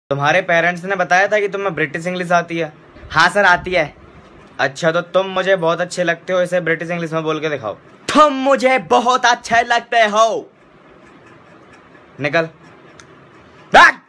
तुम्हारे पेरेंट्स ने बताया था कि तुम्हें ब्रिटिश इंग्लिश आती है? हाँ सर आती है। अच्छा तो तुम मुझे बहुत अच्छे लगते हो, इसे ब्रिटिश इंग्लिश में बोल के दिखाओ। तुम मुझे बहुत अच्छे लगते हो। निकल।